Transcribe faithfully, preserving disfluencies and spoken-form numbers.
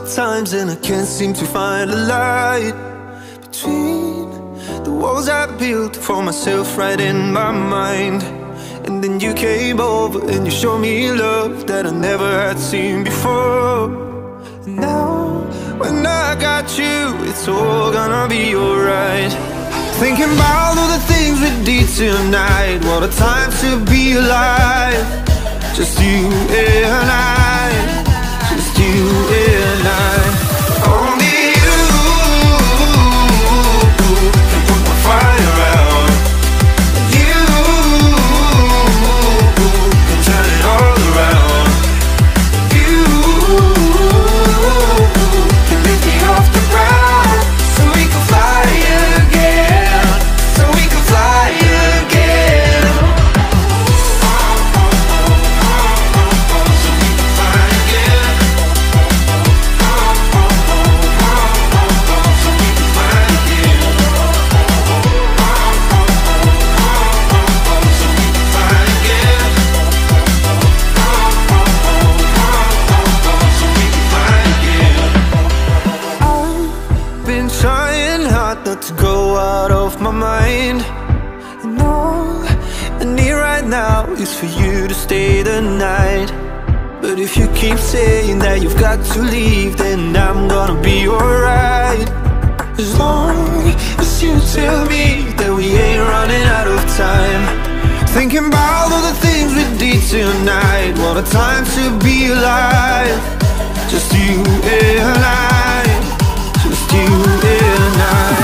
times and I can't seem to find a light between the walls I built for myself right in my mind. And then you came over and you showed me love that I never had seen before. And now, when I got you, it's all gonna be alright. Thinking about all the things we did tonight. What a time to be alive. Just you and I, just you and I. Only you can put my fire out. You can turn it all around. You can lift me off the ground, so we can fly again, so we can fly again. So we can fly again. So we can fly again. So we can fly again. So we can fly again. I've been trying hard not to go out of my mind. And all I need right now is for you to stay the night. But if you keep saying that you've got to leave, then I'm gonna be alright. As long as you tell me that we ain't running out of time. Thinking about all the things we did tonight. What a time to be alive. Just you and I, just you and I.